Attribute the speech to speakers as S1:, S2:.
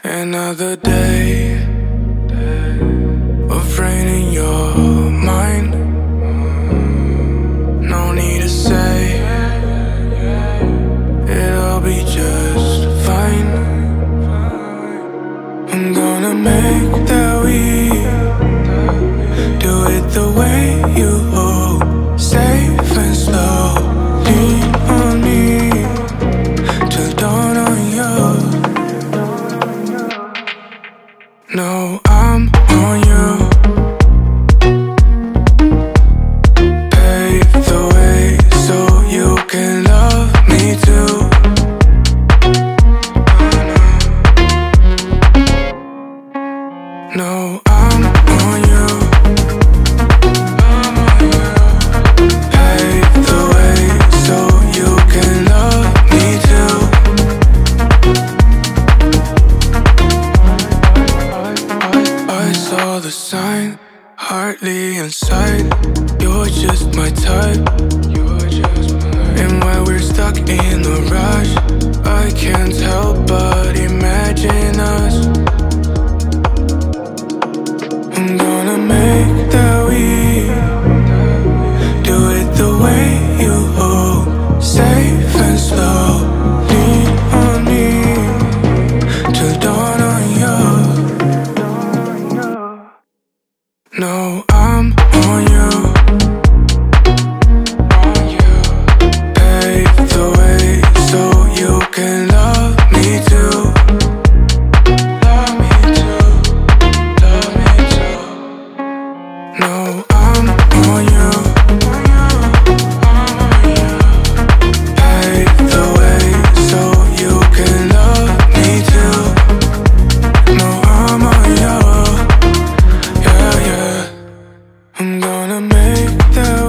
S1: Another day of rain in your mind. No need to say it'll be just fine. I'm gonna make that we do it the way you hope, safe and slow. Lean on me till dawn on you. No, I'm on you. Pave the way so you can love me too. No, I'm on you. Pave the way so you can love me too. I saw the sign, hardly inside. You're just my type. And while we're stuck in the rush, I can't help but imagine us. I'm gonna make that we do it the way you hope, safe and slow. Lean on me till dawn on you. No, I'm on you. Pave the way so you can love me too. Love me too. Love me too. No, I'm on you. Pave the way so you can love me too. No, I'm on you. Yeah, yeah. I'm gonna make that